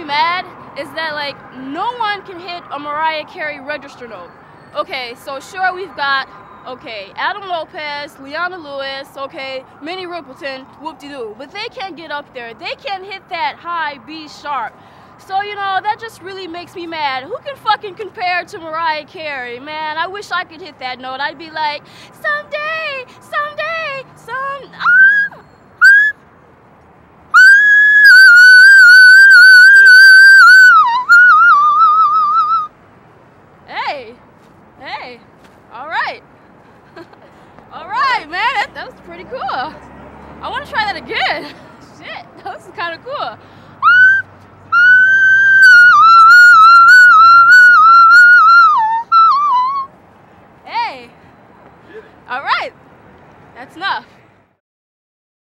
mad is that like no one can hit a Mariah Carey register note. Okay, so sure we've got Adam Lopez, Leona Lewis, Minnie Riperton, whoop-de-doo, but they can't get up there. They can't hit that high B sharp. So, you know, that just really makes me mad. Who can fucking compare to Mariah Carey, man? I wish I could hit that note. I'd be like, someday, Hey, all right. All right, man, that was pretty cool. I want to try that again. Shit, that was kind of cool. Hey, all right, that's enough.